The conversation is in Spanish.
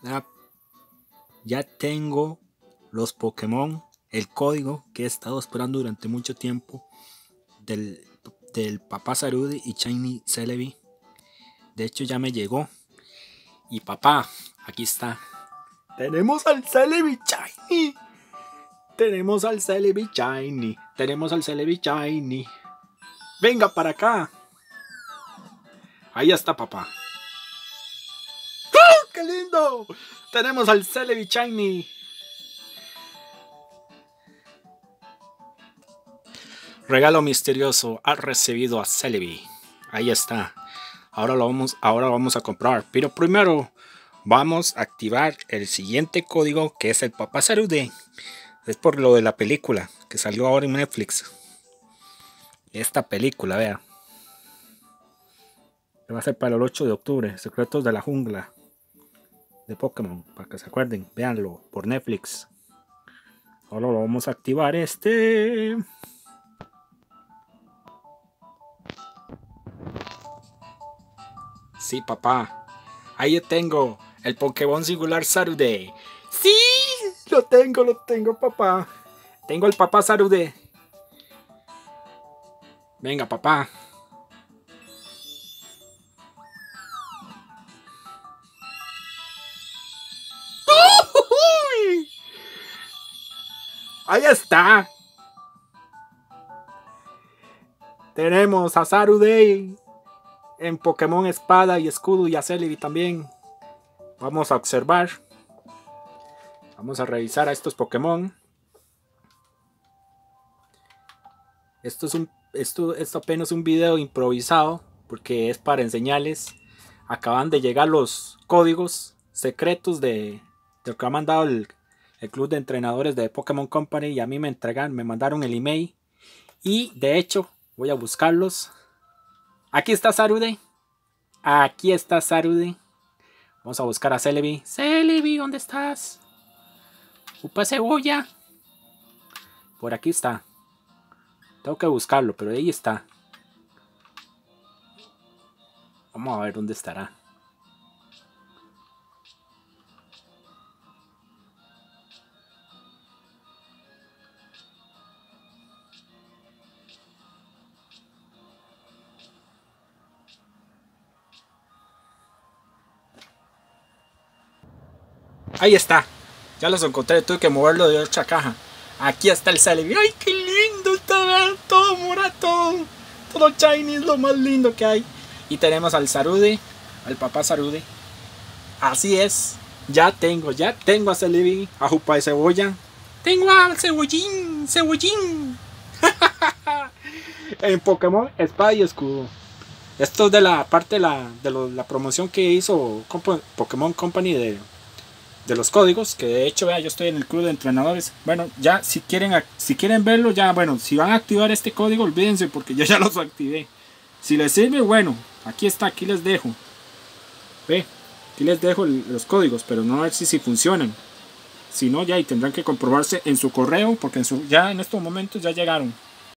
Ah, ya tengo los Pokémon, el código que he estado esperando durante mucho tiempo del, del papá Sarude y Shiny Celebi. De hecho ya me llegó. Y papá, aquí está. Tenemos al Celebi Shiny. Tenemos al Celebi Shiny. Tenemos al Celebi Shiny. Venga para acá. Ahí está papá. ¡Oh, qué lindo! Tenemos al Celebi Shiny. Regalo misterioso. Ha recibido a Celebi. Ahí está. Ahora lo vamos a comprar. Pero primero vamos a activar el siguiente código, que es el papá Sarude. Es por lo de la película que salió ahora en Netflix. Esta película, vea. Va a ser para el 8 de octubre. Secretos de la jungla de Pokémon. Para que se acuerden. Véanlo por Netflix. Ahora lo vamos a activar este. Sí, papá. Ahí tengo el Pokémon singular Sarude. Sí, lo tengo, papá. Tengo el papá Sarude. Venga, papá. Ahí está. Tenemos a Sarude en Pokémon Espada y Escudo y a Celebi también. Vamos a observar. Vamos a revisar a estos Pokémon. Esto es apenas un video improvisado porque es para enseñarles. Acaban de llegar los códigos secretos de lo que ha mandado el club de entrenadores de Pokémon Company, y a mí me mandaron el email y de hecho voy a buscarlos. Aquí está Sarude. Aquí está Sarude. Vamos a buscar a Celebi. Celebi, ¿dónde estás? Upa cebolla. Por aquí está. Tengo que buscarlo, pero ahí está. Vamos a ver dónde estará. Ahí está. Ya los encontré. Tuve que moverlo de otra caja. Aquí está el Celebi. ¡Ay, qué lindo! Está todo morado. Todo shiny. Es lo más lindo que hay. Y tenemos al Sarude. Al papá Sarude. Así es. Ya tengo a Celebi. A Jupa de Cebolla. Tengo a Cebollín. Cebollín. En Pokémon Espada y Escudo. Esto es de la parte de la promoción que hizo Pokémon Company de los códigos, que de hecho, vea, yo estoy en el club de entrenadores. Bueno, ya si quieren verlo, ya, bueno, si van a activar este código, olvídense porque yo ya los activé. Si les sirve, bueno, aquí está, aquí les dejo. Ve, aquí les dejo los códigos, pero no a ver si funcionan. Si no, ya y tendrán que comprobarse en su correo, porque ya en estos momentos ya llegaron.